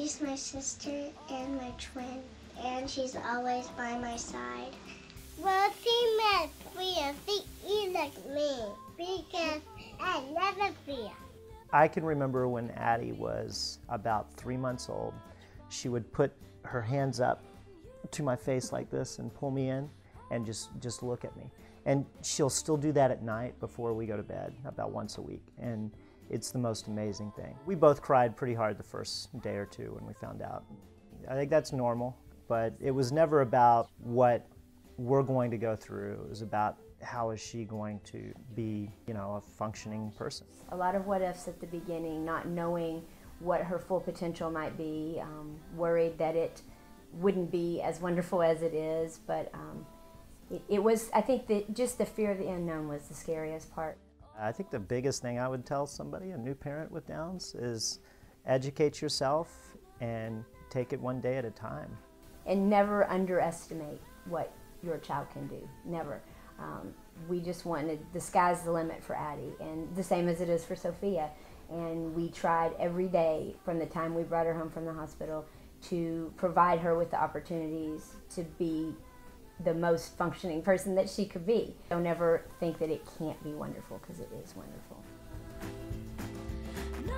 She's my sister and my twin, and she's always by my side. Well, she made fear. She eat like me because I never fear. I can remember when Addie was about 3 months old. She would put her hands up to my face like this and pull me in and just look at me. And she'll still do that at night before we go to bed, about once a week. And it's the most amazing thing. We both cried pretty hard the first day or two when we found out. I think that's normal, but it was never about what we're going to go through. It was about how is she going to be, a functioning person. A lot of what ifs at the beginning, not knowing what her full potential might be, worried that it wouldn't be as wonderful as it is, but it was, I think that just the fear of the unknown was the scariest part. I think the biggest thing I would tell somebody, a new parent with Downs, is educate yourself and take it one day at a time. And never underestimate what your child can do, never. We just wanted, the sky's the limit for Addie, and the same as it is for Sophia. And we tried every day from the time we brought her home from the hospital to provide her with the opportunities to be the most functioning person that she could be. Don't ever think that it can't be wonderful, because it is wonderful.